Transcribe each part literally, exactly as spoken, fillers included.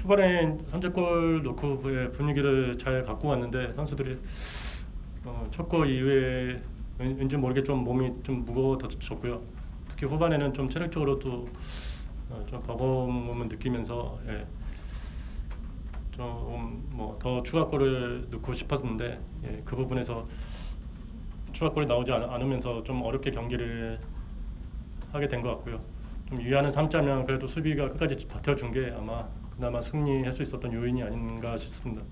초반에 선제골 넣고 분위기를 잘 갖고 왔는데 선수들이 어, 첫 골 이후에 왠지 모르게 좀 몸이 좀 무거워졌고요. 특히 후반에는 좀 체력적으로도 어, 좀 버거움을 느끼면서 예, 좀 뭐 더 추가골을 넣고 싶었는데 예, 그 부분에서 추가골이 나오지 않, 않으면서 좀 어렵게 경기를 하게 된 것 같고요. 좀 위안은 삼자면 그래도 수비가 끝까지 버텨준 게 아마 그나마 승리할 수 있었던 요인이 아닌가 싶습니다.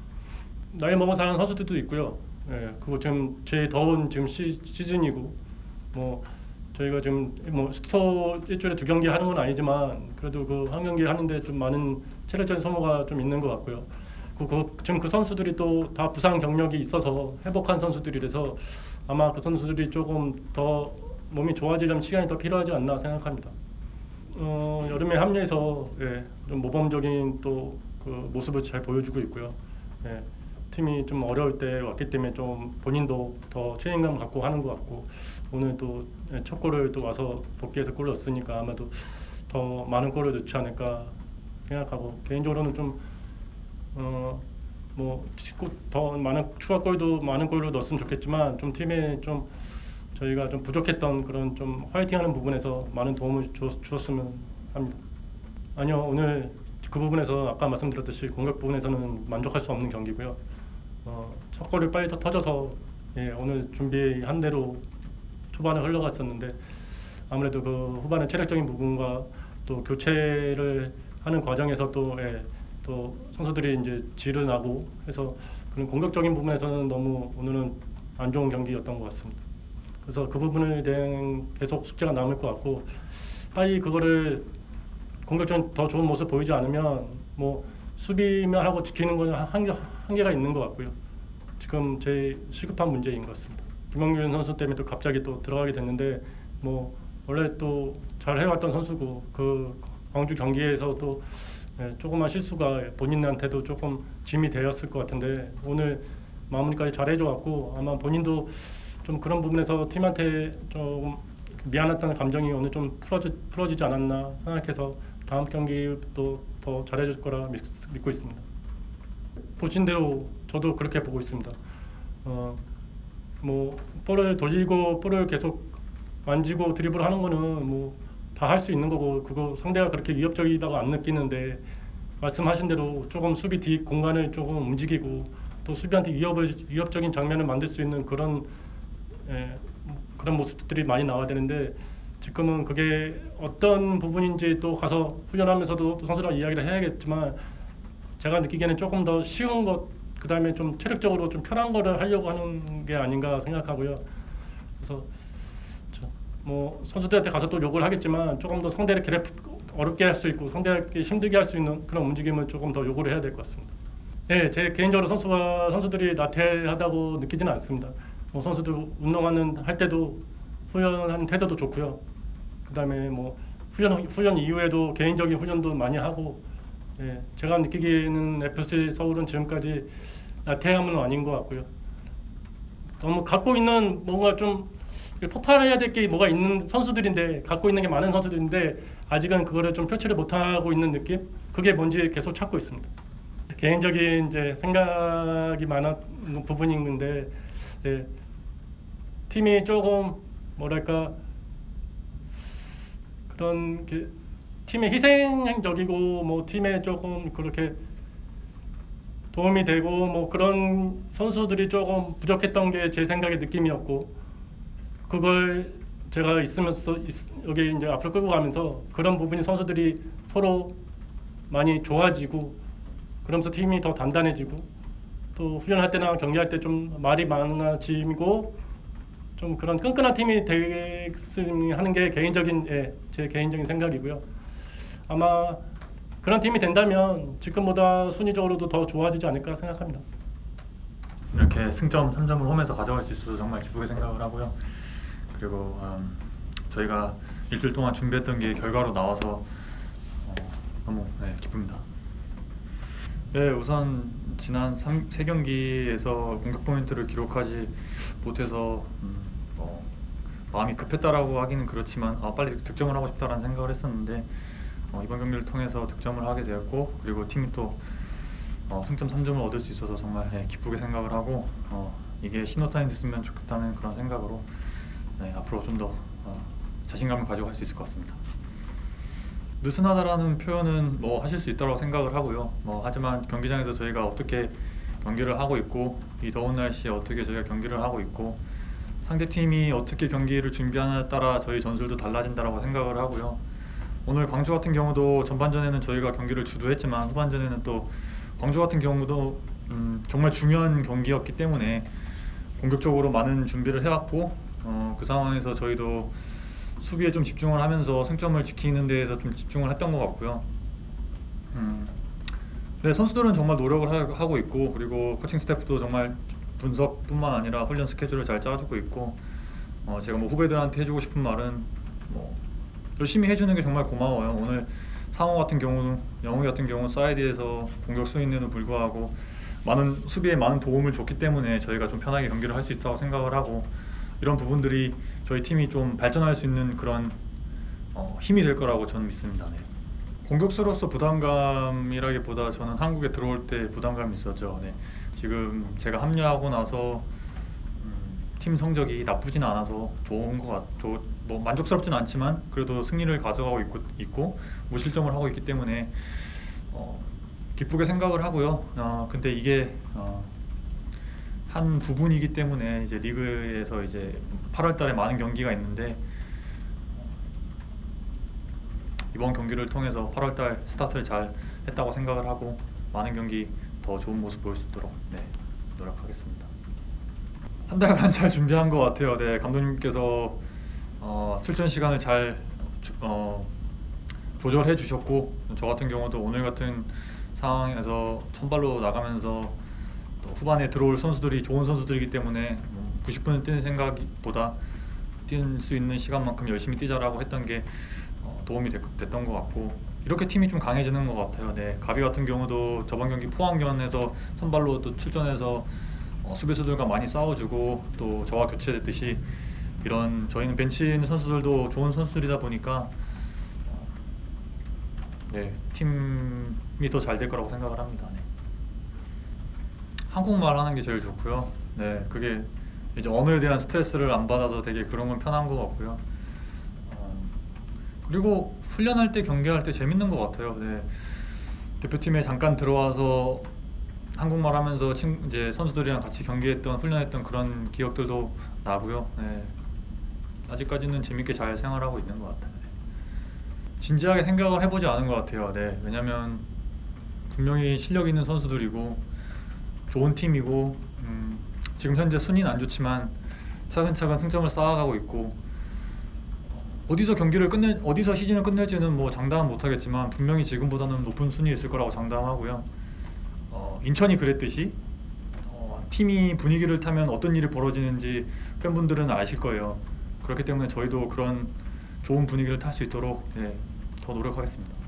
나이 먹은 사람 선수들도 있고요. 예, 그리고 지금 제일 더운 지금 시, 시즌이고 뭐 저희가 지금 뭐 스토 일주일에 두 경기 하는 건 아니지만 그래도 그 한 경기 하는데 좀 많은 체력적인 소모가 좀 있는 것 같고요. 그, 그 지금 그 선수들이 또 다 부상 경력이 있어서 회복한 선수들이라서 아마 그 선수들이 조금 더 몸이 좋아지려면 시간이 더 필요하지 않나 생각합니다. 어, 여름에 합류해서 예, 좀 모범적인 또 그 모습을 잘 보여주고 있고요. 예, 팀이 좀 어려울 때 왔기 때문에 좀 본인도 더 책임감 갖고 하는 것 같고 오늘 또 첫 골을 또 와서 복귀해서 골을 넣었으니까 아마도 더 많은 골을 넣지 않을까 생각하고 개인적으로는 좀 어, 뭐 더 많은 추가 골도 많은 골로 넣었으면 좋겠지만 좀 팀에 좀 저희가 좀 부족했던 그런 좀 화이팅하는 부분에서 많은 도움을 주, 주었으면 합니다. 아니요, 오늘 그 부분에서 아까 말씀드렸듯이 공격 부분에서는 만족할 수 없는 경기고요. 어, 첫 골이 빨리 더 터져서 예, 오늘 준비한 대로 초반에 흘러갔었는데 아무래도 그 후반에 체력적인 부분과 또 교체를 하는 과정에서 또, 예, 또 선수들이 이제 질을 나고 해서 그런 공격적인 부분에서는 너무 오늘은 안 좋은 경기였던 것 같습니다. 그래서 그 부분에 대한 계속 숙제가 남을 것 같고 빨리 그거를 공격적인 더 좋은 모습 보이지 않으면 뭐 수비만 하고 지키는 거는 한계, 한계가 있는 것 같고요. 지금 제일 시급한 문제인 것 같습니다. 김영균 선수 때문에 또 갑자기 또 들어가게 됐는데 뭐 원래 또 잘 해왔던 선수고 그 광주 경기에서 또 예, 조그만 실수가 본인한테도 조금 짐이 되었을 것 같은데 오늘 마무리까지 잘 해줘갖고 아마 본인도 좀 그런 부분에서 팀한테 좀 미안했다는 감정이 오늘 좀 풀어지, 풀어지지 않았나 생각해서 다음 경기도 더 잘해줄 거라 믿, 믿고 있습니다. 보신 대로 저도 그렇게 보고 있습니다. 어, 뭐 볼을 돌리고 볼을 계속 만지고 드리블 하는 거는 뭐 다 할 수 있는 거고 그거 상대가 그렇게 위협적이다고 안 느끼는데 말씀하신 대로 조금 수비 뒤 공간을 조금 움직이고 또 수비한테 위협을, 위협적인 장면을 만들 수 있는 그런 예, 그런 모습들이 많이 나와야 되는데 지금은 그게 어떤 부분인지 또 가서 훈련하면서도 또 선수랑 이야기를 해야겠지만 제가 느끼기에는 조금 더 쉬운 것 그 다음에 좀 체력적으로 좀 편한 거를 하려고 하는 게 아닌가 생각하고요. 그래서 뭐 선수들한테 가서 또 욕을 하겠지만 조금 더 상대를 괴롭 어렵게 할 수 있고 상대에게 힘들게 할 수 있는 그런 움직임을 조금 더 요구를 해야 될 것 같습니다. 네, 제 개인적으로 선수가 선수들이 나태하다고 느끼지는 않습니다. 뭐 선수들 운동하는 할 때도 훈련하는 태도도 좋고요. 그다음에 뭐 훈련 훈련 이후에도 개인적인 훈련도 많이 하고, 예, 제가 느끼기에는 에프씨 서울은 지금까지 나태함은 아닌 것 같고요. 너무 갖고 있는 뭔가 좀 폭발해야 될 게 뭐가 있는 선수들인데 갖고 있는 게 많은 선수들인데 아직은 그거를 좀 표출을 못하고 있는 느낌? 그게 뭔지 계속 찾고 있습니다. 개인적인 이제 생각이 많은 부분인데 예, 팀이 조금 뭐랄까 그런 게 팀의 희생적이고 뭐 팀에 조금 그렇게 도움이 되고 뭐 그런 선수들이 조금 부족했던 게 제 생각의 느낌이었고 그걸 제가 있으면서 여기 이제 앞으로 끌고 가면서 그런 부분이 선수들이 서로 많이 좋아지고 그러면서 팀이 더 단단해지고 또 훈련할 때나 경기할 때 좀 말이 많아지고 좀 그런 끈끈한 팀이 되겠으면 하는 게 개인적인 예, 제 개인적인 생각이고요. 아마 그런 팀이 된다면 지금보다 순위적으로도 더 좋아지지 않을까 생각합니다. 이렇게 승점 삼 점을 홈에서 가져갈 수 있어서 정말 기쁘게 생각을 하고요. 그리고 음, 저희가 일주일 동안 준비했던 게 결과로 나와서 어, 너무 네, 기쁩니다. 네, 우선 지난 세 경기에서 공격 포인트를 기록하지 못해서 음, 어, 마음이 급했다라고 하기는 그렇지만 아, 빨리 득점을 하고 싶다라는 생각을 했었는데 어, 이번 경기를 통해서 득점을 하게 되었고, 그리고 팀이 또 어, 승점 삼 점을 얻을 수 있어서 정말 예, 기쁘게 생각을 하고, 어, 이게 신호탄이 됐으면 좋겠다는 그런 생각으로 네, 앞으로 좀 더 어, 자신감을 가지고 할 수 있을 것 같습니다. 느슨하다라는 표현은 뭐 하실 수 있다고 생각을 하고요. 뭐 하지만 경기장에서 저희가 어떻게 경기를 하고 있고, 이 더운 날씨에 어떻게 저희가 경기를 하고 있고, 상대 팀이 어떻게 경기를 준비하느냐에 따라 저희 전술도 달라진다라고 생각을 하고요. 오늘 광주 같은 경우도 전반전에는 저희가 경기를 주도했지만 후반전에는 또 광주 같은 경우도 음, 정말 중요한 경기였기 때문에 공격적으로 많은 준비를 해왔고, 어, 그 상황에서 저희도 수비에 좀 집중을 하면서 승점을 지키는 데에서 좀 집중을 했던 것 같고요. 음, 네, 선수들은 정말 노력을 하, 하고 있고, 그리고 코칭 스태프도 정말 분석뿐만 아니라 훈련 스케줄을 잘 짜주고 있고, 어, 제가 뭐 후배들한테 해주고 싶은 말은 뭐 열심히 해주는 게 정말 고마워요. 오늘 상호 같은 경우는 영웅이 같은 경우 사이드에서 공격 수인에도 불구하고 많은 수비에 많은 도움을 줬기 때문에 저희가 좀 편하게 경기를 할 수 있다고 생각을 하고, 이런 부분들이 저희 팀이 좀 발전할 수 있는 그런 어, 힘이 될 거라고 저는 믿습니다. 네. 공격수로서 부담감이라기보다 저는 한국에 들어올 때 부담감이 있었죠. 네. 지금 제가 합류하고 나서 음, 팀 성적이 나쁘진 않아서 좋은 것 같, 조, 뭐 만족스럽진 않지만 그래도 승리를 가져가고 있고, 있고 무실점을 하고 있기 때문에 어, 기쁘게 생각을 하고요. 어, 근데 이게 어, 한 부분이기 때문에 이제 리그에서 이제 팔월 달에 많은 경기가 있는데 이번 경기를 통해서 팔월 달 스타트를 잘 했다고 생각을 하고 많은 경기 더 좋은 모습 보일 수 있도록 네, 노력하겠습니다. 한 달간 잘 준비한 것 같아요. 네, 감독님께서 어, 출전 시간을 잘 어, 조절해 주셨고, 저 같은 경우도 오늘 같은 상황에서 선발로 나가면서 또 후반에 들어올 선수들이 좋은 선수들이기 때문에 구십 분을 뛰는 생각보다 뛸 수 있는 시간만큼 열심히 뛰자라고 했던 게 어, 도움이 됐, 됐던 것 같고, 이렇게 팀이 좀 강해지는 것 같아요. 네, 가비 같은 경우도 저번 경기 포항전에서 선발로 또 출전해서 어, 수비수들과 많이 싸워주고 또 저와 교체됐듯이 이런 저희는 벤치에 있는 선수들도 좋은 선수들이다 보니까 어, 네, 팀이 더 잘 될 거라고 생각을 합니다. 네. 한국말 하는 게 제일 좋고요. 네, 그게 이제 언어에 대한 스트레스를 안 받아서 되게 그런 건 편한 것 같고요. 어, 그리고 훈련할 때 경기할 때 재밌는 것 같아요. 네, 대표팀에 잠깐 들어와서 한국말 하면서 친, 이제 선수들이랑 같이 경기했던 훈련했던 그런 기억들도 나고요. 네, 아직까지는 재밌게 잘 생활하고 있는 것 같아요. 네. 진지하게 생각을 해보지 않은 것 같아요. 네, 왜냐면 분명히 실력 있는 선수들이고 좋은 팀이고 음, 지금 현재 순위는 안 좋지만 차근차근 승점을 쌓아가고 있고, 어디서 경기를 끝내 어디서 시즌을 끝낼지는 뭐 장담은 못하겠지만 분명히 지금보다는 높은 순위에 있을 거라고 장담하고요. 어, 인천이 그랬듯이 어, 팀이 분위기를 타면 어떤 일이 벌어지는지 팬분들은 아실 거예요. 그렇기 때문에 저희도 그런 좋은 분위기를 탈 수 있도록 네, 더 노력하겠습니다.